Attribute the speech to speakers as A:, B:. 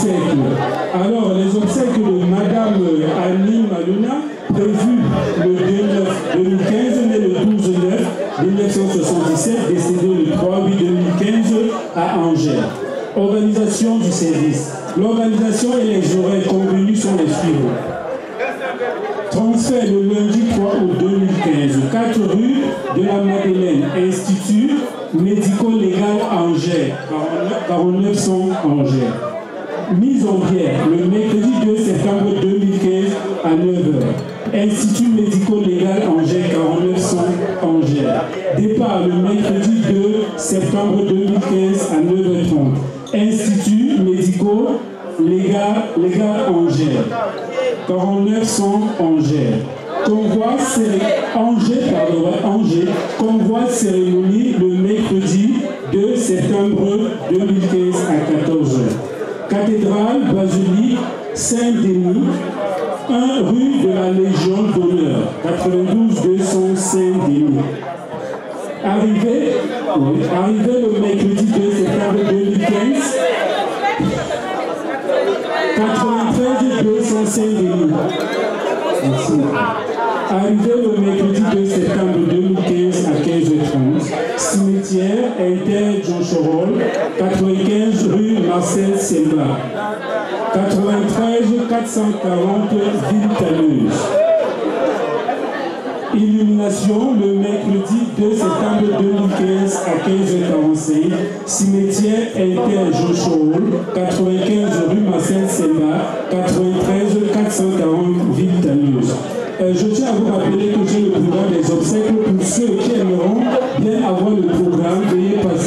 A: obsèques. Alors, les obsèques de Madame Annie Maluna, prévues le 2/9/2015, née le 12/9/1977, décédée le 3/8/2015 à Angers. Organisation du service. L'organisation et les horaires convenus sont les suivants. Transfert le lundi 3 août 2015, 4 rue de la Madeleine, Institut médico-légal Angers, 4900 Angers. Mise en bière le mercredi 2 septembre 2015 à 9h. Institut médico-légal Angers, 4900 Angers. Départ le mercredi 2 septembre 2015 à 9h30. Institut médico-légal Angers, 4900 Angers. Convoi cérémonie le mercredi 2 septembre 2015 à 14h. Cathédrale Basilique Saint-Denis, 1 rue de la Légion d'honneur, 92 200 Saint-Denis. Arrivé le mercredi 2 septembre 2015, 93 200 Saint-Denis. Arrivé le mercredi 2 septembre 2015 à 15h30, cimetière Inter-Jonchorol, 95 rue Marcel Selma, 93 440 Ville-Talleuse. Illumination le mercredi 2 septembre 2015 à 15h45, cimetière Inter-Jonchorol, 95 rue Marcel Selma, 93 440 Ville-Talleuse. Je tiens à vous rappeler que j'ai le programme des obsèques pour ceux qui aimeront bien avoir le programme. Veuillez passer